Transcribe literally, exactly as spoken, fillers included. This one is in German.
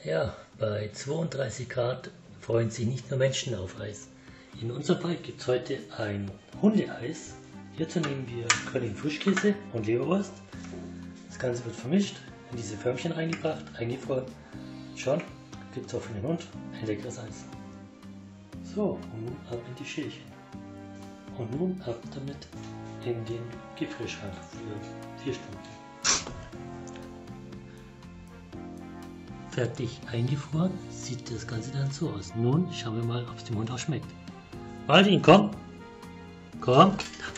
Ja, bei zweiunddreißig Grad freuen sich nicht nur Menschen auf Eis. In unserem Fall gibt es heute ein Hundeeis. Hierzu nehmen wir Köln Frischkäse und Leberwurst. Das Ganze wird vermischt, in diese Förmchen reingebracht, eingefroren. Schon gibt es auch für den Hund ein leckeres Eis. So, und nun ab in die Schälchen. Und nun ab damit in den Gefrierschrank für vier Stunden. Fertig eingefroren sieht das Ganze dann so aus. Nun schauen wir mal, ob es dem Hund auch schmeckt. Baldin, komm! Komm!